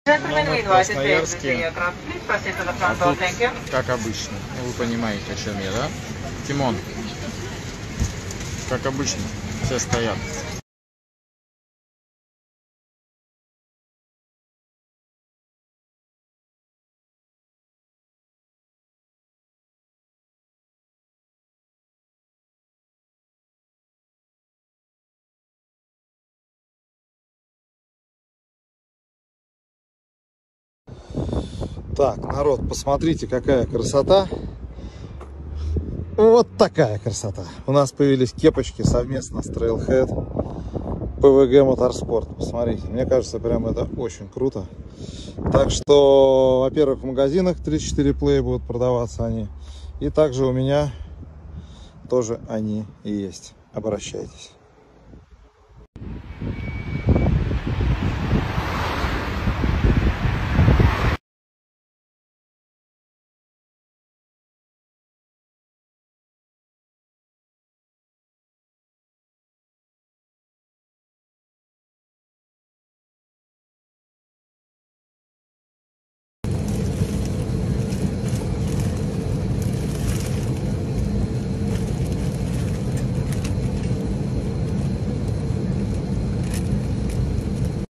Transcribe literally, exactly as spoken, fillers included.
Ну, мы в Красноярске, а тут, как обычно, ну, вы понимаете, о чем я, да? Тимон, как обычно, все стоят. Так, народ, посмотрите, какая красота. Вот такая красота. У нас появились кепочки совместно с Trailhead пэ вэ гэ Motorsport. Посмотрите, мне кажется, прям это очень круто. Так что, во-первых, в магазинах тридцать четыре плей будут продаваться они. И также у меня тоже они есть. Обращайтесь.